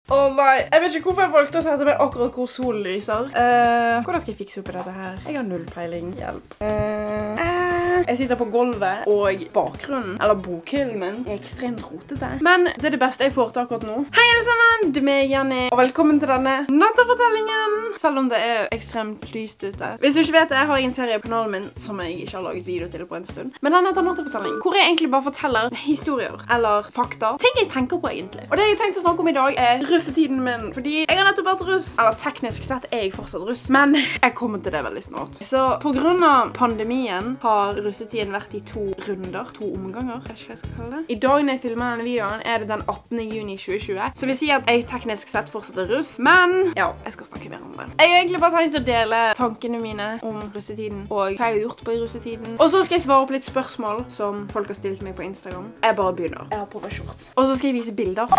Åh nei, jeg vet ikke hvorfor jeg valgte å sette meg akkurat hvor solen lyser. Hvordan skal jeg fikse opp i dette her? Jeg har null peiling. Hjelp. Jeg sitter på gulvet, og bakgrunnen, eller bokhyllen min, er ekstremt rotete. Men det er det beste jeg får til akkurat nå. Hei alle sammen, det er meg, Jenny, og velkommen til denne nattefortellingen. Selv om det er ekstremt lyst ute. Hvis du ikke vet det, har jeg en serie på kanalen min som jeg ikke har laget video til på en stund. Men den heter Nattefortelling, hvor jeg egentlig bare forteller historier, eller fakta. Ting jeg tenker på egentlig. Og det jeg tenkte å snakke om i dag er russetiden min, fordi jeg har nettopp vært russ. Eller teknisk sett er jeg fortsatt russ, men jeg kommer til det veldig snart. Så på grunn av pandemien har russetiden vært i 2 runder, 2 omganger, jeg vet ikke hva jeg skal kalle det. I dag når jeg filmer denne videoen er det den 18. juni 2020, så vil si at jeg teknisk sett fortsatt er russ, men ja, jeg skal snakke mer om det. Jeg har egentlig bare tenkt å dele tankene mine om russetiden, og hva jeg har gjort på i russetiden. Og så skal jeg svare på litt spørsmål som folk har stilt meg på Instagram. Jeg bare begynner. Jeg har på meg shorts. Og så skal jeg vise bilder.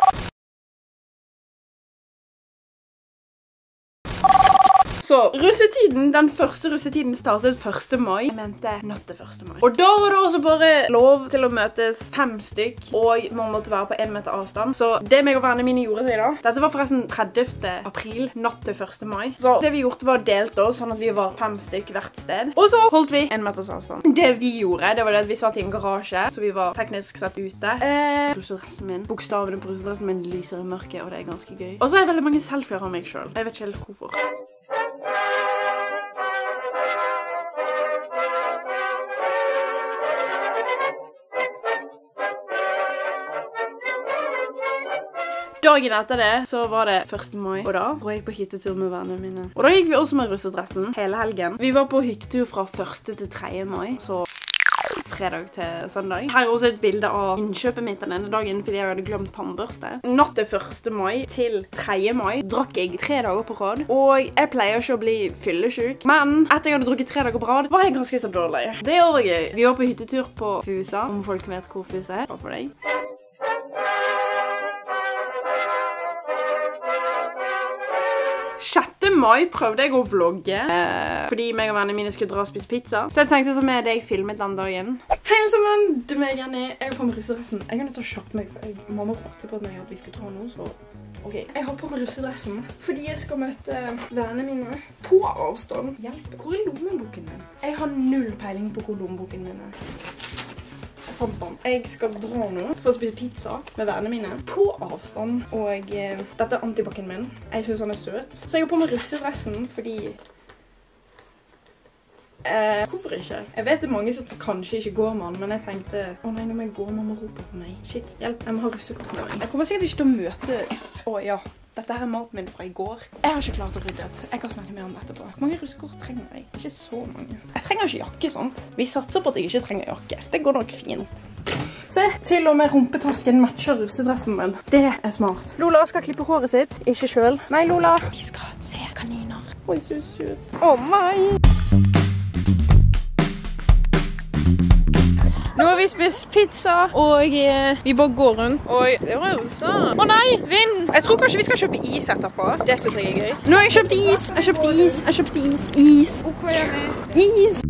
Så, russetiden, den første russetiden startet 1. mai. Jeg mente natt til 1. mai. Og da var det også bare lov til å møtes 5 stykk, og man måtte være på 1 meter avstand. Så det meg og vennene mine gjorde seg da. Dette var forresten 30. april, natt til 1. mai. Så det vi gjorde var delt oss, sånn at vi var 5 stykk hvert sted. Og så holdt vi 1 meters avstand. Det vi gjorde, det var det at vi satt i en garasje, så vi var teknisk sett ute. Russedressen min, bokstavene på russedressen min lyser i mørket, og det er ganske gøy. Og så er det veldig mange selfier av meg selv. Jeg vet ikke helt hvorfor. Dagen etter det så var det 1. mai, og da var jeg på hyttetur med vennene mine. Og da gikk vi også med russedressen hele helgen. Vi var på hyttetur fra 1. til 3. mai, så fredag til søndag. Her er også et bilde av innkjøpet mitt denne dagen, fordi jeg hadde glemt tannbørste. Natt til 1. mai til 3. mai drakk jeg 3 dager på rad, og jeg pleier ikke å bli fyllesyk, men etter jeg hadde drukket 3 dager på rad, var jeg ganske så dårlig. Det var gøy. Vi var på hyttetur på Fusa, om folk vet hvor Fusa er. Hva for deg? 6. mai prøvde jeg å vlogge, fordi meg og vennene mine skulle dra og spise pizza. Så jeg tenkte som jeg filmet den dagen. Hei alle sammen, det er meg, Jenny. Jeg er på med russedressen. Jeg er nødt til å kjappe meg, for mamma rådte på meg at vi skulle dra nå, så... Ok, jeg har på med russedressen, fordi jeg skal møte vennene mine på avstand. Hjelp, hvor er lommeboken min? Jeg har null peiling på hvor lommeboken min er. Jeg skal dra nå for å spise pizza med vennene mine på avstand, og dette er antibac-en min. Jeg synes han er søt. Så jeg går på med russedressen fordi... hvorfor ikke? Jeg vet det er mange som kanskje ikke går med han, men jeg tenkte... Å nei, nå må jeg gå, mamma roper på meg. Shit, hjelp, jeg må ha russekort med meg. Jeg kommer sikkert ikke til å møte... Å ja, dette her er maten min fra i går. Jeg har ikke klart å rydde et. Jeg kan snakke mer om det etterpå. Hvor mange russekort trenger jeg? Ikke så mange. Jeg trenger ikke jakke, sant? Vi satser på at jeg ikke trenger jakke. Det går nok fint. Se, til og med rumpetasken matcher russedressen min. Det er smart. Lola skal klippe håret sitt, ikke selv. Nei, Lola. Vi skal se kaniner. Oi, så søt. Å nei! Nå har vi spist pizza, og vi bare går rundt, og det var jo sånn. Å nei, vind! Jeg tror kanskje vi skal kjøpe is etterpå. Det synes jeg er gøy. Nå har jeg kjøpt is! Jeg kjøpte is! Jeg kjøpte is! Is! Ok, Jenny. Is!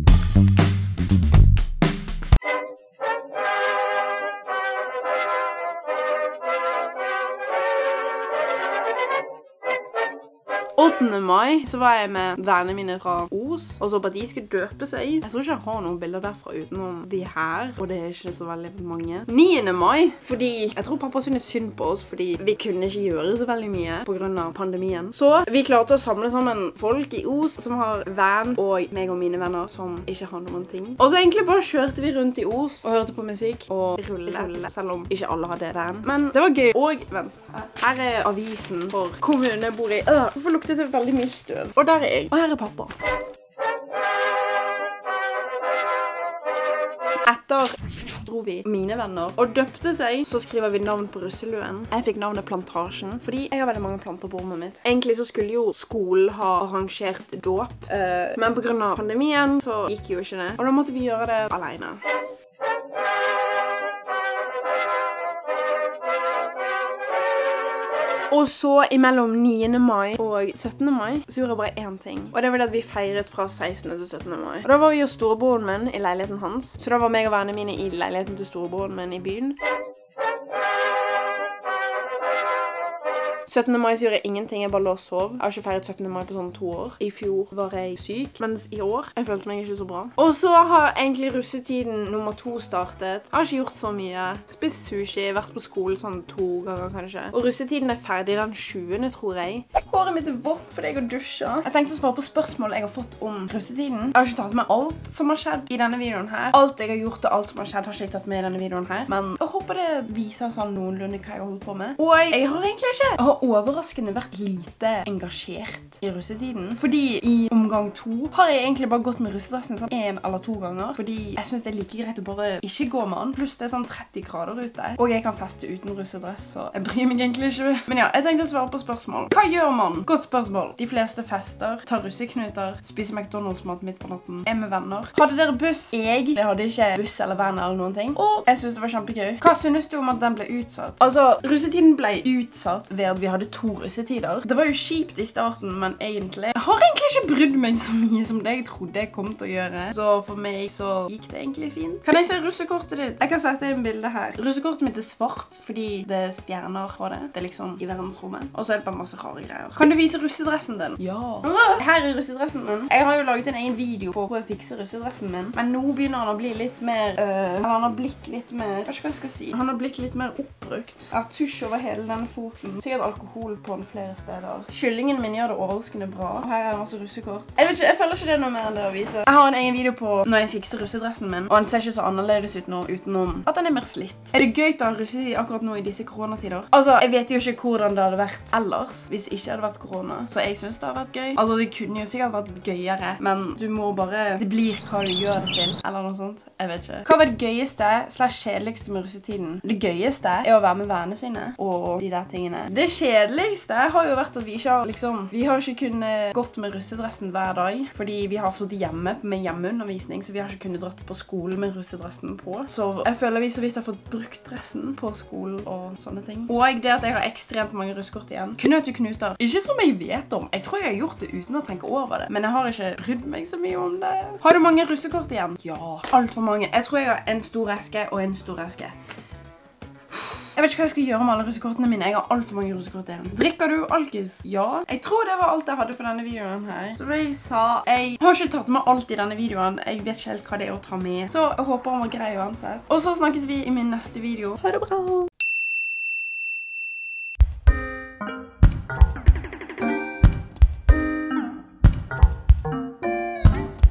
Mai, så var jeg med vennene mine fra Os, og så på at de skulle døpe seg. Jeg tror ikke jeg har noen bilder derfra utenom de her, og det er ikke så veldig mange. 9. mai, fordi jeg tror pappa synes synd på oss, fordi vi kunne ikke gjøre så veldig mye på grunn av pandemien. Så vi klarte å samle sammen folk i Os som har venn, og meg og mine venner som ikke har noen ting. Og så egentlig bare kjørte vi rundt i Os og hørte på musikk og rulle, selv om ikke alle hadde venn. Men det var gøy. Og vent, her er avisen for kommunen jeg bor i. Hvorfor luktet det veldig mye støv? Og der er jeg. Og her er pappa. Etter dro vi mine venner og døpte seg, så skriver vi navn på russeluen. Jeg fikk navnet Plantasjen, fordi jeg har veldig mange planter på rommet mitt. Egentlig så skulle jo skolen ha arrangert dåp, men på grunn av pandemien så gikk jo ikke det. Og da måtte vi gjøre det alene. Og så imellom 9. mai og 17. mai så gjorde jeg bare én ting. Og det var det at vi feiret fra 16. til 17. mai. Og da var vi hos storebroren min i leiligheten hans. Så da var meg og vennene mine i leiligheten til storebroren min i byen. 17. mai så gjorde jeg ingenting, jeg bare lå og sov. Jeg har ikke feiret 17. mai på sånn 2 år. I fjor var jeg syk, mens i år, jeg følte meg ikke så bra. Og så har egentlig russetiden nummer 2 startet. Jeg har ikke gjort så mye. Spist sushi, vært på skole sånn 2 ganger kanskje. Og russetiden er ferdig den 20. tror jeg. Håret mitt er vått fordi jeg har dusjet. Jeg tenkte å svare på spørsmål jeg har fått om russetiden. Jeg har ikke tatt med alt som har skjedd i denne videoen her. Alt jeg har gjort og alt som har skjedd har ikke jeg tatt med i denne videoen her. Men jeg håper det viser sånn noenlunde hva jeg holder på med. Og jeg har egentlig ikke. Jeg har overraskende vært lite engasjert i russetiden. Fordi i omgang 2 har jeg egentlig bare gått med russedressen sånn 1 eller 2 ganger. Fordi jeg synes det er like greit å bare ikke gå med den. Pluss det er sånn 30 grader ute. Og jeg kan feste uten russedress, så jeg bryr meg egentlig ikke. Men ja, jeg tenkte å svare på spørsmål. Hva gjør man? Godt spørsmål. De fleste fester, tar russeknuter, spiser McDonald's-mat midt på natten, er med venner. Hadde dere buss? Jeg hadde ikke buss eller venn eller noen ting. Og jeg synes det var kjempegøy. Hva synes du om at den ble utsatt? Altså, russetiden ble utsatt ved at vi hadde 2 russetider. Det var jo kjipt i starten, men egentlig jeg har egentlig ikke brydd meg så mye som det jeg trodde jeg kom til å gjøre. Så for meg så gikk det egentlig fint. Kan jeg se russekortet ditt? Jeg kan sette inn bilde her. Russekortet mitt er svart fordi det er stjerner på det. Det er liksom i verdensrommet. Og så er det bare masse rare greier. Kan du vise russedressen din? Ja. Her er russedressen min. Jeg har jo laget en egen video på hvor jeg fikser russedressen min. Men nå begynner han å bli litt mer, han har blitt litt mer, hva skal jeg si? Han har blitt litt mer oppbrukt. Jeg har tusj over hele denne foten. Sikkert alkohol på den flere steder. Kyllingen min gjør det overraskende bra. Og her er masse russekort. Jeg vet ikke, jeg føler ikke det er noe mer enn det å vise. Jeg har en egen video på når jeg fikser russedressen min, og den ser ikke så annerledes ut nå, utenom at den er mer slitt. Er det gøy til å ha russetid akkurat nå i disse koronatider? Altså, jeg vet jo ikke hvordan det hadde vært ellers, hvis det ikke hadde vært korona. Så jeg synes det har vært gøy. Altså, det kunne jo sikkert vært gøyere, men du må bare, det blir hva du gjør det til, eller noe sånt. Jeg vet ikke. Hva var det gøyeste slags kjedeligste med russetiden? Det gøyeste er å være med vennene sine, og de der tingene. Det kjedeligste har jo vært at vi ikke har, liksom, vi har ikke kunnet gått med russedressen hver dag, fordi vi har sittet hjemme med hjemmeundervisning, så vi har ikke kunnet dratt på skolen med russedressen på. Så jeg føler vi så vidt har fått brukt dressen på skolen og sånne ting. Og det at jeg har ekstremt mange russekort igjen. Knøt du knuter? Ikke som jeg vet om. Jeg tror jeg har gjort det uten å tenke over det, men jeg har ikke brydd meg så mye om det. Har du mange russekort igjen? Ja, alt for mange. Jeg tror jeg har en stor eske og en stor eske. Jeg vet ikke hva jeg skal gjøre med alle russekortene mine. Jeg har alt for mange russekort igjen. Drikker du alkis? Ja. Jeg tror det var alt jeg hadde for denne videoen her. Så jeg sa, jeg har ikke tatt med alt i denne videoen. Jeg vet ikke helt hva det er å ta med. Så jeg håper han var grei uansett. Og så snakkes vi i min neste video. Ha det bra!